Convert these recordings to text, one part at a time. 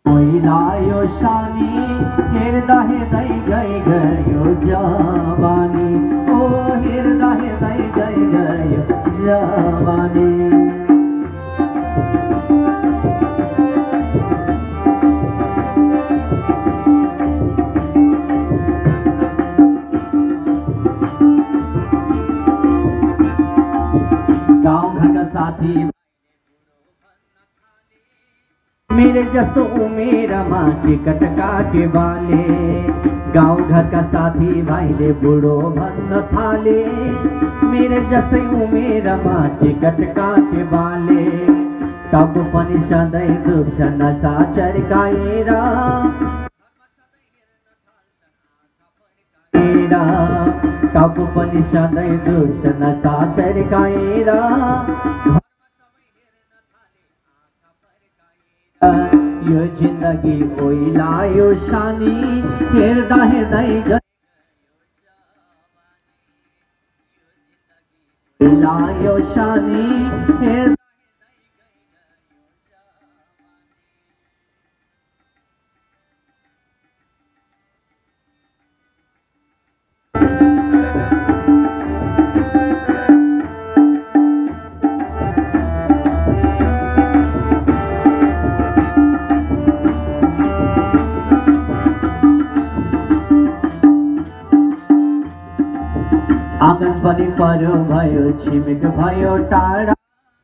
पहिलायो सानी हेर्दा हेर्दै गयो जवानी ओ हेर्दा हेर्दै गयो जवानी गाउँ घरका साथी मेरे जस्तो उमेरमा टिकट काटे बाले गाउँ घरका साथी भाइले बुढो भन्न थाले मेरे जस्तै उमेरमा टिकट काटे बाले टाउको पनि सधैँ दुख्छ नसा चर्काएर टाउको पनि सधैँ दुख्छ नसा चर्काएर यो जिन्दगी ओइलायो सानी हेर्दा हेर्दै ओइलायो सानी हेर्दा आँगन पनि पर्यो भयो छिमेक भयो टाढा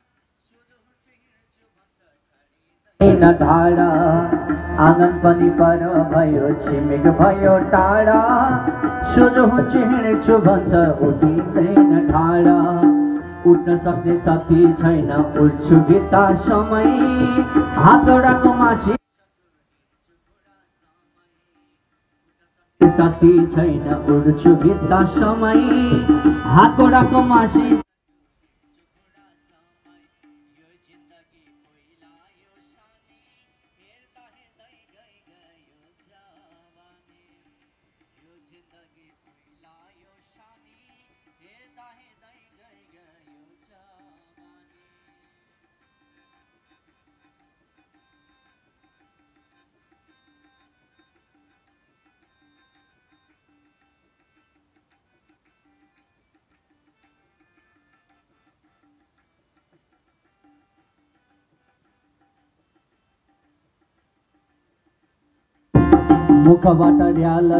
न ढाडा आँगन पनि पर्यो भयो छिमेक भयो टाढा सोझो हिँडेछु भन्छ उठिँदैन ढाडा उठ्न सक्ने शक्ति छैन उठ्छु भित्ता समय हातौडाको मासी शक्ति छैन उड्छु भित्ता समय हातौडाको मासी मुखबाट र्याल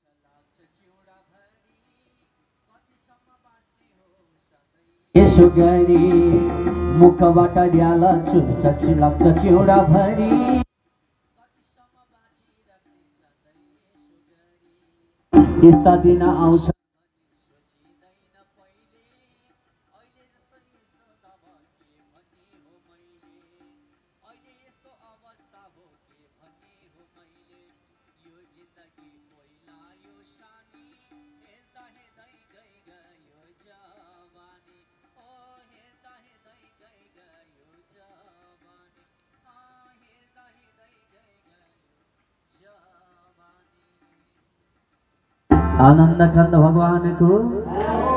यसो गरी मुखबाट र्याल चुच्छ लाग्छ चिउडा भरी यस्ता दिन आउँछ आनंद कंद भगवान को